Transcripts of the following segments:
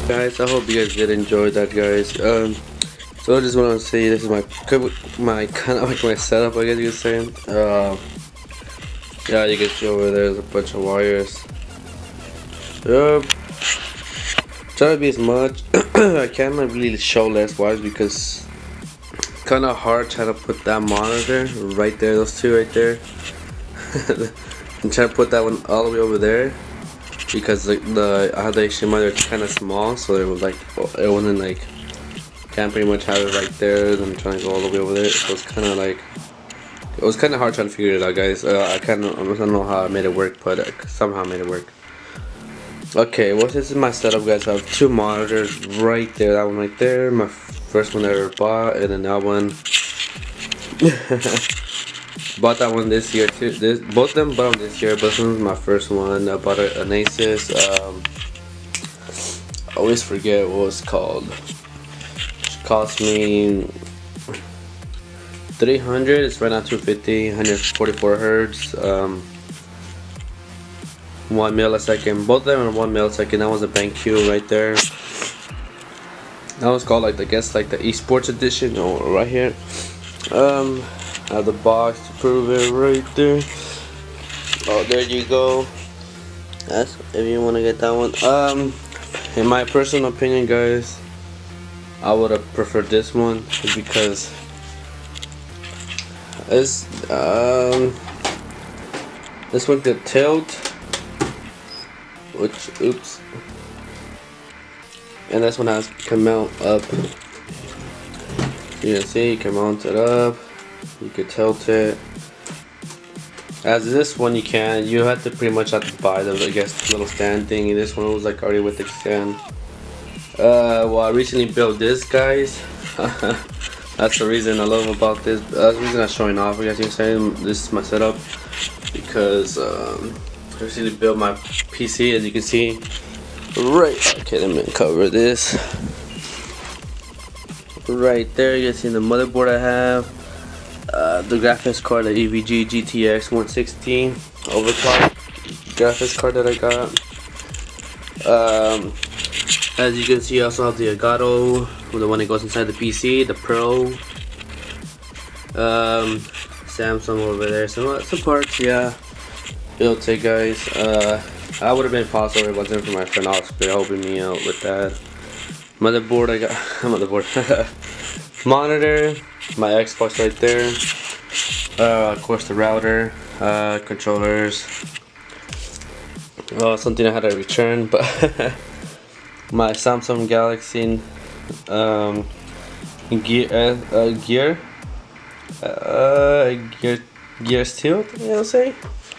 guys, I hope you guys did enjoy that, guys. So I just want to say this is my kind of like my setup, I guess you could say. Yeah, you can see over there, there's a bunch of wires. Try to be as much. I can't really show less wires because it's kind of hard trying to put that monitor right there, those two right there, and try to put that one all the way over there because I had the HDMI, they're kind of small, so it was like it wasn't like can't pretty much have it right there. Then I'm trying to go all the way over there, so it's kind of like it was kind of hard trying to figure it out, guys. I don't know how I made it work, but somehow I made it work. Okay, well, this is my setup, guys. I have two monitors right there. That one right there, my first one I ever bought, and then that one. Bought that one this year too. Both of them bought them this year, but this one's my first one. I bought an ASSAS. I always forget what it's called. It cost me $300. It's right now $250. 144 hertz. 1 millisecond. Both of them are 1 millisecond. That was a BenQ right there. That was called, like, I guess, like the esports edition, or right here. I have the box to prove it right there. Oh, there you go. That's if you want to get that one. In my personal opinion, guys, I would have preferred this one because this one could tilt, which oops, and this one can mount up. You can see you can mount it up. You could tilt it. As this one, you have to pretty much have to buy the, I guess, little stand thing. This one was like already with the stand. Well, I recently built this, guys. That's the reason I love about this. That's the reason I'm showing off, I guess you can say. This is my setup because I recently built my PC, as you can see. Right. Okay, let me cover this. Right there, you can see the motherboard I have. The graphics card, the EVG GTX 160 overclock graphics card that I got. As you can see, I also have the Elgato, the one that goes inside the PC, the Pro. Samsung over there, some parts, yeah. It'll take, guys. I would have been possible if it wasn't for my friend Ahrix helping me out with that. Motherboard, I got motherboard. Monitor, my Xbox right there. Of course, the router, controllers. Something I had to return, but my Samsung Galaxy gear steel, I'll say.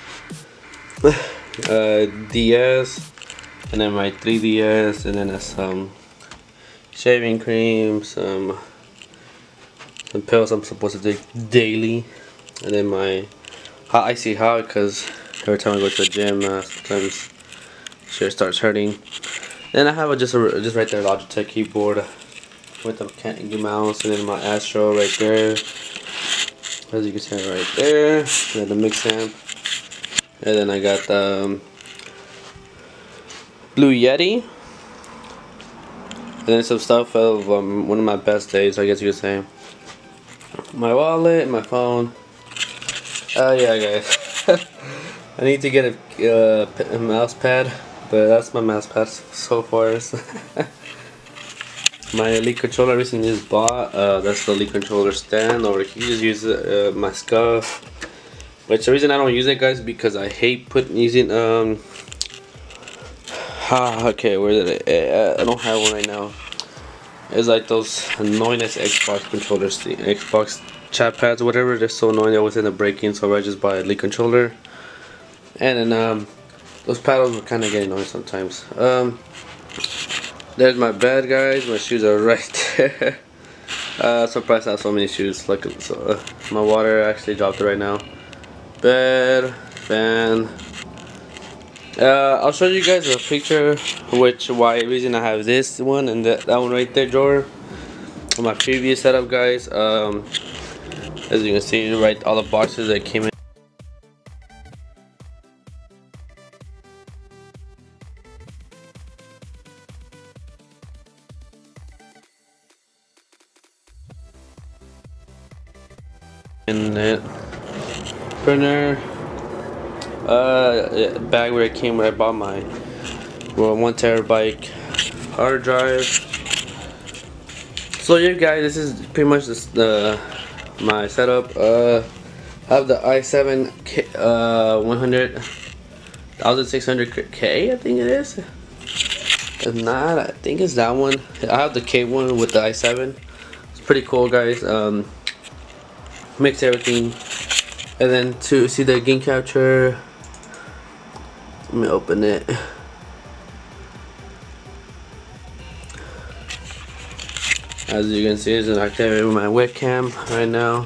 DS, and then my 3DS, and then some shaving cream, some pills I'm supposed to take daily, and then my I see how, because every time I go to the gym, sometimes shit starts hurting. Then I have just right there Logitech keyboard with the mouse, and then my Astro right there, as you can see right there, and then the mix amp, and then I got the Blue Yeti, and then some stuff of one of my best days, I guess you could say. My wallet, my phone. Yeah, guys. I need to get a mouse pad, but that's my mouse pad so far. My Elite controller I recently just bought. That's the Elite controller stand, or you can just use my scuff. Which the reason I don't use it, guys, because I hate using okay, where did I don't have one right now. It's like those annoying Xbox controllers, the Xbox chat pads or whatever. They're so annoying, they always end up breaking, so I just buy a Elite controller. And then those paddles were kind of getting annoying sometimes. There's my bed, guys. My shoes are right there. Surprised I have so many shoes. Luckily, so my water actually dropped it right now. Bed, fan. I'll show you guys a picture why reason I have this one and that one right there drawer on my previous setup, guys. As you can see, right, all the boxes that came in. And it printer, bag where it came where I bought my 1 terabyte hard drive. So yeah guys, this is pretty much my setup. I have the i7 1600K, I think it is. If not, I think it's that one. I have the K one with the i7. It's pretty cool guys. Mix everything, and then to see the gain capture, let me open it. As you can see, it's activating my webcam right now.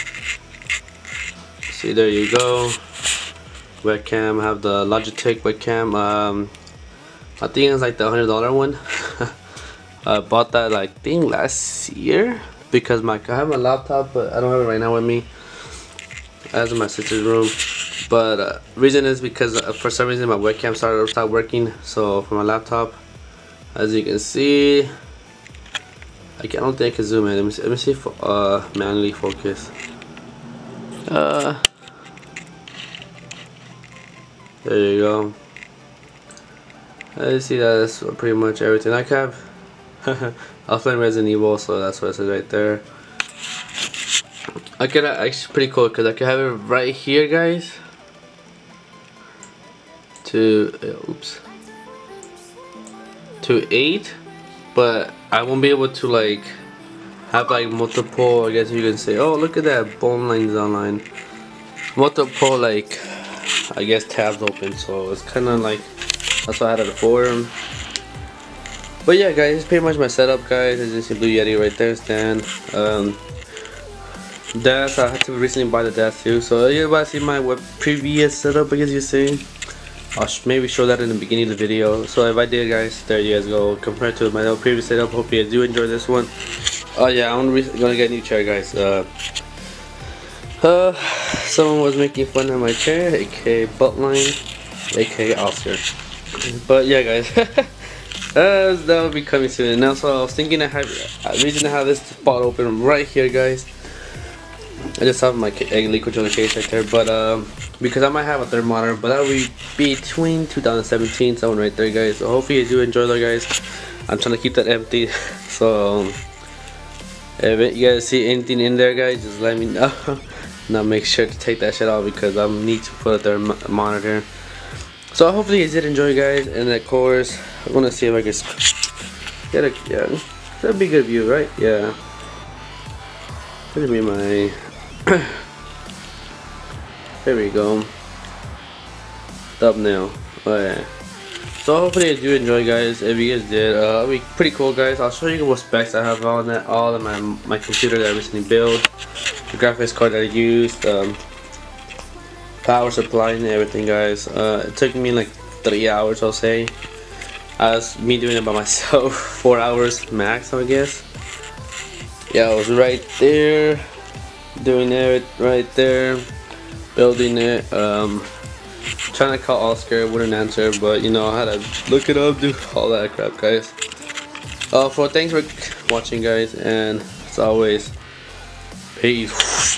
See, there you go. Webcam. I have the Logitech webcam. I think it's like the $100 one. I bought that like I think last year because I have my laptop, but I don't have it right now with me. That's in my sister's room. But reason is because for some reason my webcam stopped working. So for my laptop, as you can see, I don't think I can zoom in. Let me see if manually focus. There you go. I see that's pretty much everything I have. I was playing Resident Evil, so that's what it says right there. I could actually pretty cool because I could have it right here, guys. To 8, but I won't be able to like have like multiple. I guess you can say, oh look at that, bone lines online. Multiple like I guess tabs open, so it's kind of like. That's why I had it for him. But yeah guys, it's pretty much my setup guys. As you see, Blue Yeti right there, stand. Desk, I had to recently buy the desk too. So you're about to see my previous setup, I guess you say. I'll maybe show that in the beginning of the video. So if I did guys, there you guys go. Compared to my previous setup, hope you guys do enjoy this one. Oh yeah, I'm gonna get a new chair guys. Someone was making fun of my chair, aka Buttline, aka Oscar. But yeah guys, that will be coming soon. Now, so I was thinking I have a reason to have this spot open right here guys. I just have my liquid controller case right there, but because I might have a third monitor, but that will be between 2017, someone right there guys. So hopefully you do enjoy that guys. I'm trying to keep that empty, so if you guys see anything in there guys, just let me know. Now make sure to take that shit out because I need to put a third monitor. So hopefully you did enjoy guys, and of course I want to see if I can get a, yeah, that'd be a good view, right? Yeah, that'd be my there we go, thumbnail. Oh yeah. So hopefully you do enjoy guys. If you guys did, it'll be pretty cool guys. I'll show you what specs I have on that, all of my computer that I recently built, the graphics card that I used, power supply and everything guys. It took me like 3 hours, I'll say. As me doing it by myself, 4 hours max I guess. Yeah, I was right there doing it right there, building it. Trying to call Oscar, wouldn't answer, but you know I had to look it up, do all that crap guys. Thanks for watching guys, and as always, peace.